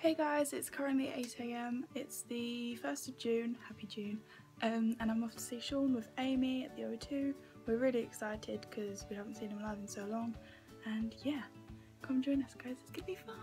Hey guys, it's currently 8 AM. It's the 1st of June, happy June, and I'm off to see Shawn with Amy at the O2. We're really excited because we haven't seen him live in so long, and yeah, come join us guys, it's gonna be fun.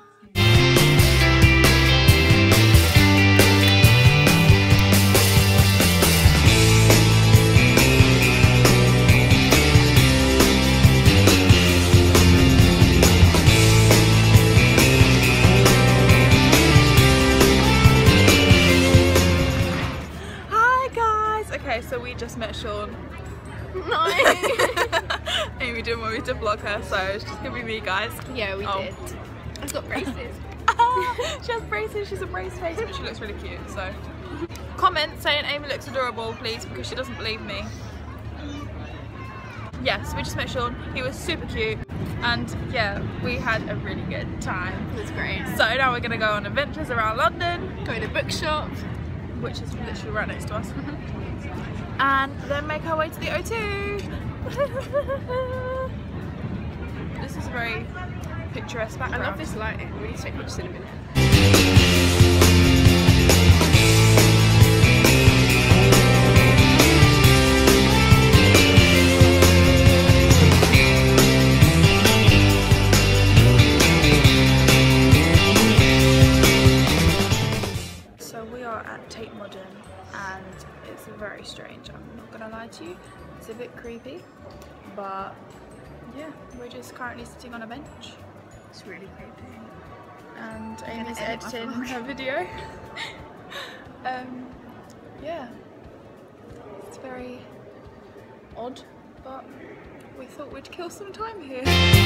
So we just met Shawn. No. Amy didn't want me to vlog her, so it's just gonna be me, guys. Yeah, we did. I've got braces. She has braces, she's a brace face, but she looks really cute, so. Comment saying Amy looks adorable, please, because she doesn't believe me. Yes, we just met Shawn. He was super cute, and yeah, we had a really good time. It was great. So now we're gonna go on adventures around London. Go to the bookshop, which is literally right next to us. And then make our way to the O2. This is a very picturesque background. I love this lighting. We need to take pictures in a minute. So we are at Tate Modern, and it's very strange, I'm not gonna lie to you. It's a bit creepy, but yeah, we're just currently sitting on a bench. It's really creepy. And Amy's editing her video. Yeah, it's very odd, but we thought we'd kill some time here.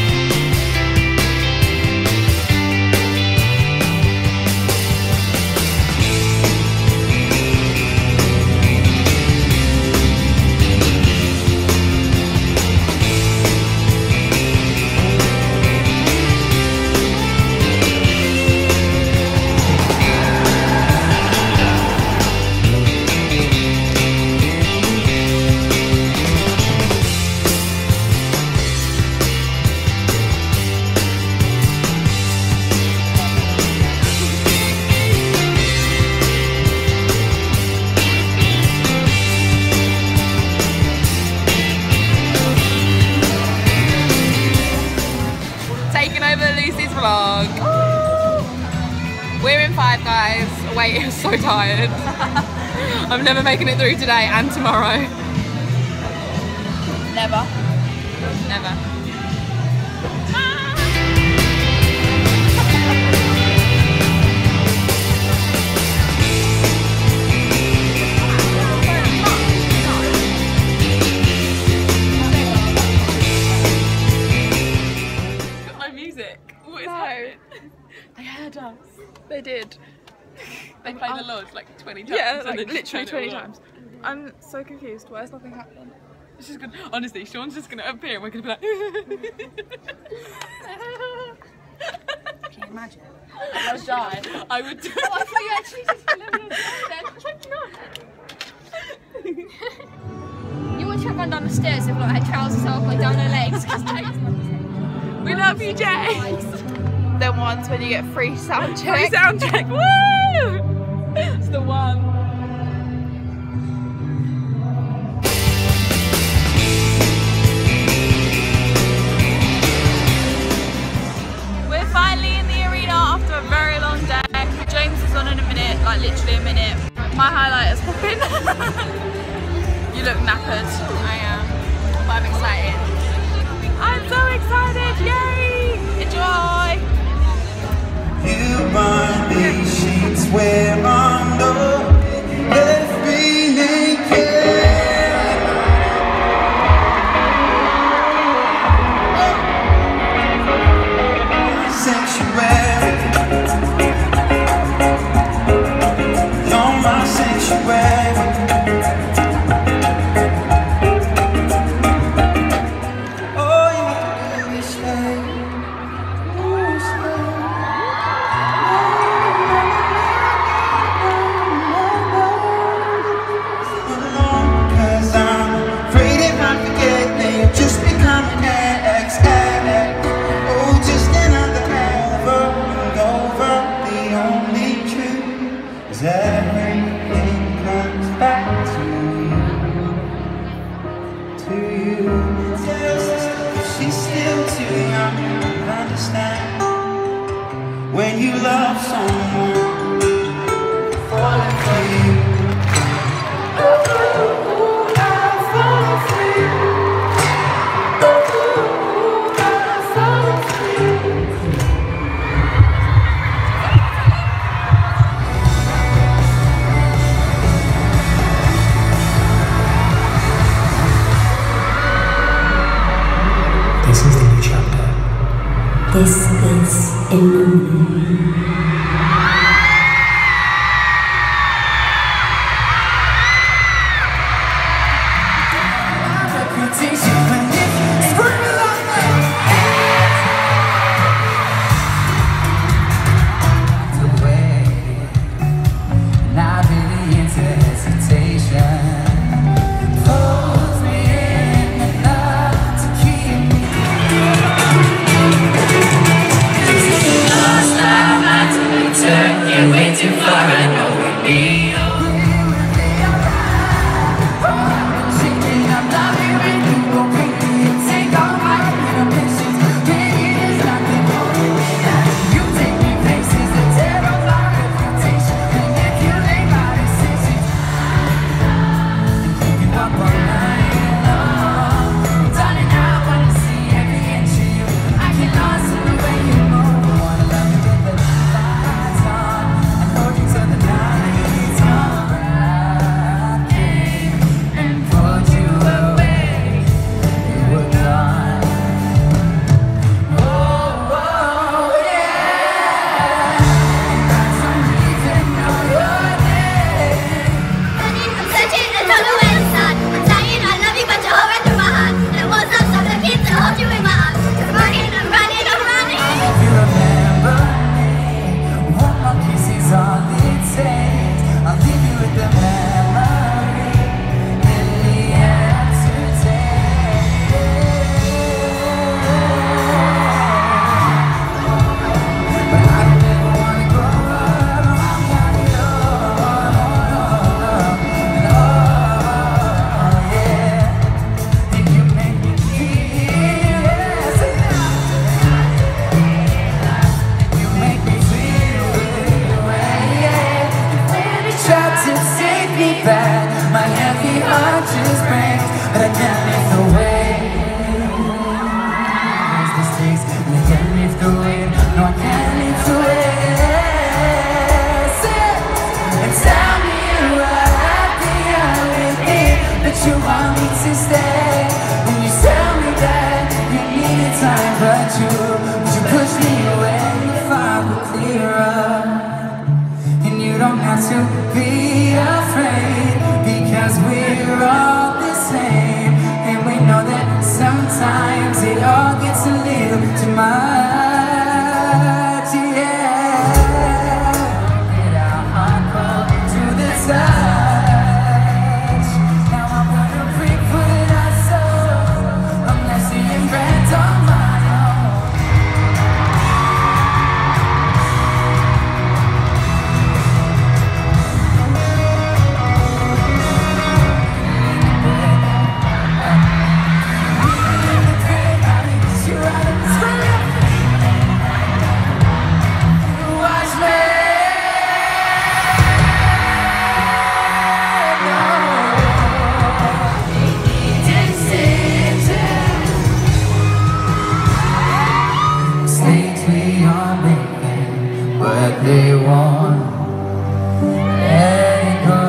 Vlog. We're in 5 guys. Wait, I'm so tired. I'm never making it through today and tomorrow. Never. Never. They heard us. They did. They played the Lord like 20 times. Yeah, like literally 20 times. I'm so confused. Why is nothing happening? It's just gonna, honestly, Shawn's just gonna appear and we're gonna be like. Can you imagine? I would die. I would die. Oh, I thought you actually just You want to run down the stairs with like her trousers off, like down her legs. We love you, Jay. Then ones when you get free sound check. Free sound check, woo! It's the one. We're finally in the arena after a very long day. James is on in a minute, like literally a minute. My highlight is popping. You look knackered. I am, but I'm excited. I'm so excited, yay! Enjoy! You bind these sheets where I'm not left me naked. Sanctuary, you're my sanctuary. All you do is stay. you love someone, falling for you. This is the new chapter. This is ILLUMINATE. Way too far, I know we need. You want me to stay, and you tell me that you needed time, but you push me away far clearer. And you don't have to be afraid, because we're all the same, and we know that sometimes it all gets a little too much, yeah. Get our heart cold to the top. But they won't let it go.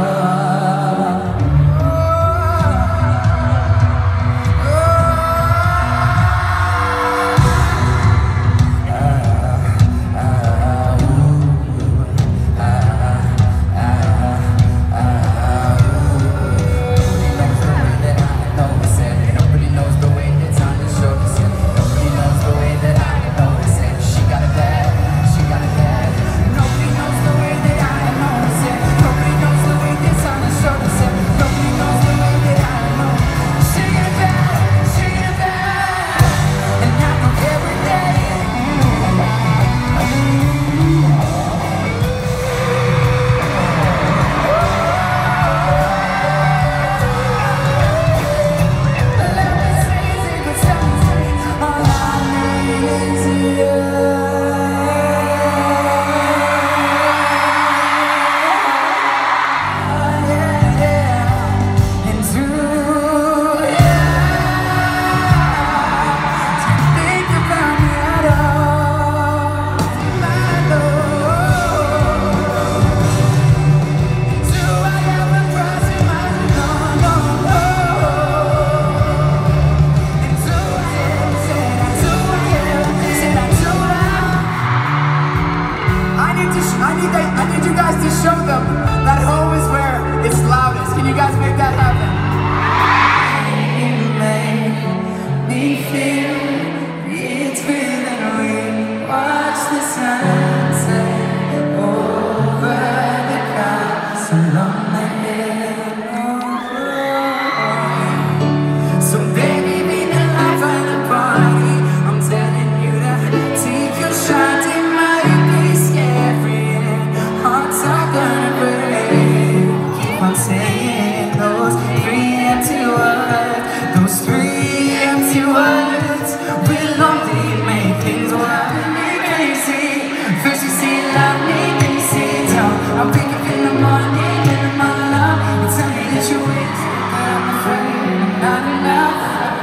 Nobody knows the way that time is short. Nobody knows the way that I know it. She got it bad, she got it bad. Nobody knows the way that I know it. I need you guys to show them that home is where it's loudest. Can you guys make that happen? You make me feel it's real and we watch the sunset over the castle on the hill. So baby, be the life of the party. I'm telling you to take your shot. It might be scary and hearts are gonna break. Keep on saying those three empty words. Those three empty words will only make things wild and crazy. First you say love me, then you say don't. I'll wake up in the morning and I'm all alone. You tell me that you're with me, but I'm afraid I'm not enough.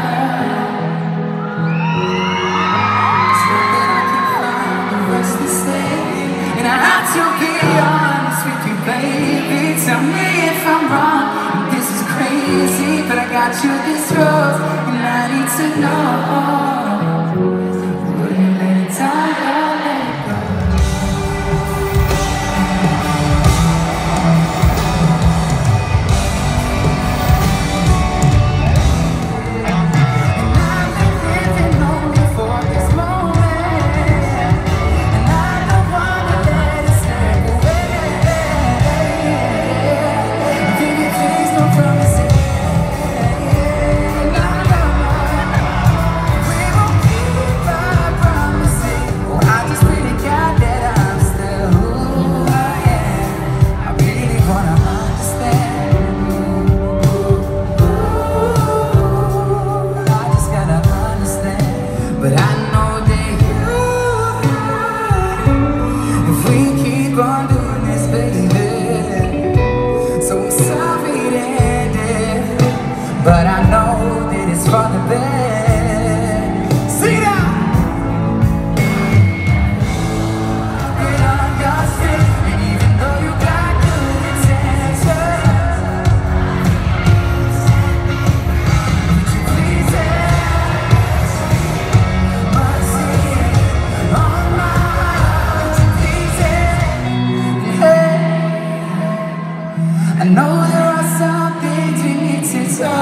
So that I can find the rest to stay. And I have to be honest with you, baby. Tell me if I'm wrong. This is crazy, but I got you this rose, and I need to know. Will you let it die or let it go? And I've been living only for this moment, and I don't wanna let it slip away. Baby, please don't promise it. We won't keep our promises. Oh, I just pray to God that I'm still who I am. I really wanna understand. I just gotta understand. But I know that if we keep on doing this, baby. So I'm sorry to end it, but I know that it's for the best. See now, get on your feet, and even though you got good intentions, would you please ask mercy on my heart? Would you please ask? Hey. I know there are some things we need to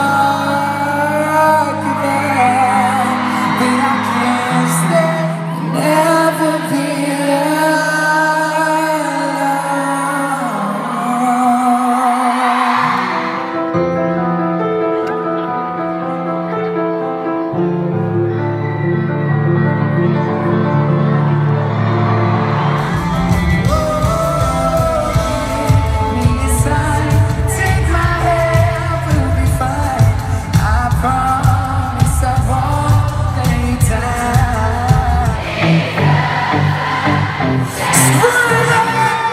talk about, but I can't stay and never be me aside. Take my hand, we'll be fine. I promise I won't let you down. Screw it up.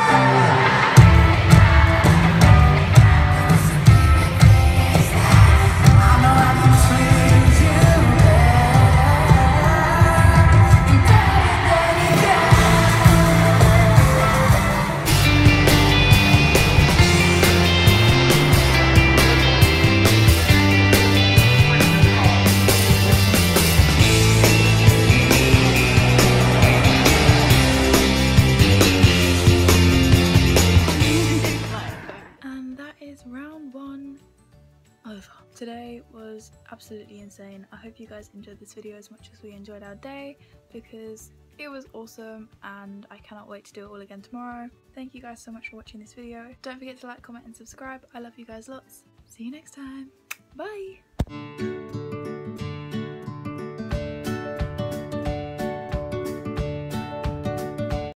I know I can treat you bad, and better. And that is round 1 over. Today was absolutely insane. I hope you guys enjoyed this video as much as we enjoyed our day, because it was awesome and I cannot wait to do it all again tomorrow. Thank you guys so much for watching this video. Don't forget to like, comment and subscribe. I love you guys lots. See you next time. Bye!